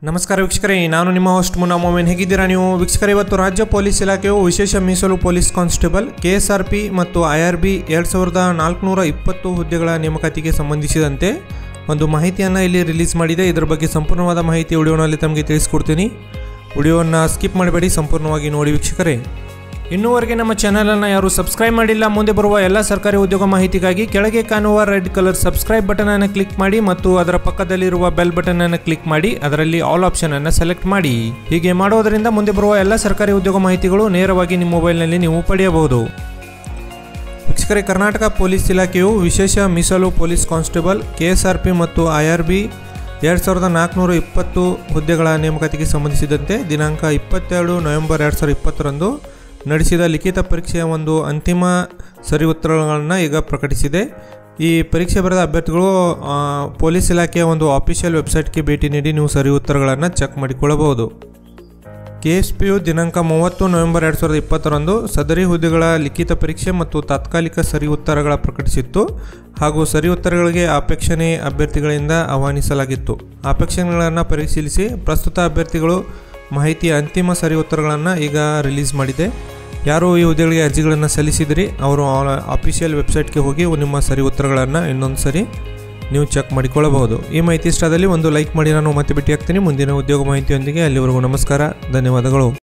ನಮಸ್ಕಾರ ವೀಕ್ಷಕರೇ, ನಾನು ನಿಮ್ಮ ಹೋಸ್ಟ್ ಮುನ್ನಾ ಮೊಮೆನ್. ಹೇಗಿದ್ದೀರಾ ನೀವು ವೀಕ್ಷಕರೇ? ಇವತ್ತು ರಾಜ್ಯ ಪೊಲೀಸ್ ಇಲಾಖೆಯು ವಿಶೇಷ ಮೀಸಲು ಪೊಲೀಸ್ ಕಾನ್ಸ್ಟೇಬಲ್ KSRP ಮತ್ತು IRB 2420 ಹುದ್ದೆಗಳ ನೇಮಕಾತಿಗೆ ಸಂಬಂಧಿಸಿದಂತೆ ಒಂದು ಮಾಹಿತಿಯನ್ನು ಇಲ್ಲಿ ರಿಲೀಸ್ ಮಾಡಿದೆ. ಇದರ ಬಗ್ಗೆ ಸಂಪೂರ್ಣವಾದ ಮಾಹಿತಿ ವಿಡಿಯೋನಲ್ಲಿ ತಮಗೆ ತಿಳಿಸ್ಕೊಡ್ತೀನಿ. ವಿಡಿಯೋವನ್ನು ಸ್ಕಿಪ್ ಮಾಡಬೇಡಿ, ಸಂಪೂರ್ಣವಾಗಿ ನೋಡಿ ವೀಕ್ಷಕರೇ. ಇನ್ನೂವರೆಗೆ ನಮ್ಮ ಚಾನಲನ್ನು ಯಾರು ಸಬ್ಸ್ಕ್ರೈಬ್ ಮಾಡಿಲ್ಲ, ಮುಂದೆ ಬರುವ ಎಲ್ಲ ಸರ್ಕಾರಿ ಉದ್ಯೋಗ ಮಾಹಿತಿಗಾಗಿ ಕೆಳಗೆ ಕಾಣುವ ರೆಡ್ ಕಲರ್ ಸಬ್ಸ್ಕ್ರೈಬ್ ಬಟನ್ ಅನ್ನು ಕ್ಲಿಕ್ ಮಾಡಿ ಮತ್ತು ಅದರ ಪಕ್ಕದಲ್ಲಿರುವ ಬೆಲ್ ಬಟನ್ ಅನ್ನು ಕ್ಲಿಕ್ ಮಾಡಿ ಅದರಲ್ಲಿ ಆಲ್ ಆಪ್ಷನ್ ಅನ್ನು ಸೆಲೆಕ್ಟ್ ಮಾಡಿ. ಹೀಗೆ ಮಾಡೋದರಿಂದ ಮುಂದೆ ಬರುವ ಎಲ್ಲ ಸರ್ಕಾರಿ ಉದ್ಯೋಗ ಮಾಹಿತಿಗಳು ನೇರವಾಗಿ ನಿಮ್ಮ ಮೊಬೈಲ್ನಲ್ಲಿ ನೀವು ಪಡೆಯಬಹುದು. ವೀಕ್ಷಕರೇ, ಕರ್ನಾಟಕ ಪೊಲೀಸ್ ಇಲಾಖೆಯು ವಿಶೇಷ ಮೀಸಲು ಪೊಲೀಸ್ ಕಾನ್ಸ್ಟೇಬಲ್ KSRP ಮತ್ತು IRB 2420 ಹುದ್ದೆಗಳ ನೇಮಕಾತಿಗೆ ಸಂಬಂಧಿಸಿದಂತೆ ದಿನಾಂಕ 22 ನವೆಂಬರ್ 2020 ನಡೆಸಿದ ಲಿಖಿತ ಪರೀಕ್ಷೆಯ ಒಂದು ಅಂತಿಮ ಸರಿ ಉತ್ತರಗಳನ್ನು ಈಗ ಪ್ರಕಟಿಸಿದೆ. ಈ ಪರೀಕ್ಷೆ ಬರೆದ ಅಭ್ಯರ್ಥಿಗಳು ಪೊಲೀಸ್ ಇಲಾಖೆಯ ಒಂದು ಆಫಿಷಿಯಲ್ ವೆಬ್ಸೈಟ್ಗೆ ಭೇಟಿ ನೀಡಿ ನೀವು ಸರಿ ಉತ್ತರಗಳನ್ನು ಚೆಕ್ ಮಾಡಿಕೊಳ್ಳಬಹುದು. KSPU ದಿನಾಂಕ 30 ನವೆಂಬರ್ 2020 ಸದರಿ ಹುದ್ದೆಗಳ ಲಿಖಿತ ಪರೀಕ್ಷೆ ಮತ್ತು ತಾತ್ಕಾಲಿಕ ಸರಿ ಉತ್ತರಗಳ ಪ್ರಕಟಿಸಿತ್ತು ಹಾಗೂ ಸರಿ ಉತ್ತರಗಳಿಗೆ ಅಪೇಕ್ಷಣೆ ಅಭ್ಯರ್ಥಿಗಳಿಂದ ಆಹ್ವಾನಿಸಲಾಗಿತ್ತು. ಅಪೇಕ್ಷಣೆಗಳನ್ನು ಪರಿಶೀಲಿಸಿ ಪ್ರಸ್ತುತ ಅಭ್ಯರ್ಥಿಗಳು ಮಾಹಿತಿಯ ಅಂತಿಮ ಸರಿ ಉತ್ತರಗಳನ್ನು ಈಗ ರಿಲೀಸ್ ಮಾಡಿದೆ. ಯಾರು ಈ ಹುದ್ದೆಗಳಿಗೆ ಅರ್ಜಿಗಳನ್ನು ಸಲ್ಲಿಸಿದಿರಿ ಅವರು ಆಫಿಷಿಯಲ್ ವೆಬ್ಸೈಟ್ಗೆ ಹೋಗಿ ನಿಮ್ಮ ಸರಿ ಉತ್ತರಗಳನ್ನು ಇನ್ನೊಂದು ಸರಿ ನೀವು ಚೆಕ್ ಮಾಡಿಕೊಳ್ಳಬಹುದು. ಈ ಮಾಹಿತಿ ಇಷ್ಟದಲ್ಲಿ ಒಂದು ಲೈಕ್ ಮಾಡಿ. ನಾನು ಮತ್ತೆ ಭೇಟಿ ಆಗ್ತೀನಿ ಮುಂದಿನ ಉದ್ಯೋಗ ಮಾಹಿತಿಯೊಂದಿಗೆ. ಅಲ್ಲಿವರೆಗೂ ನಮಸ್ಕಾರ, ಧನ್ಯವಾದಗಳು.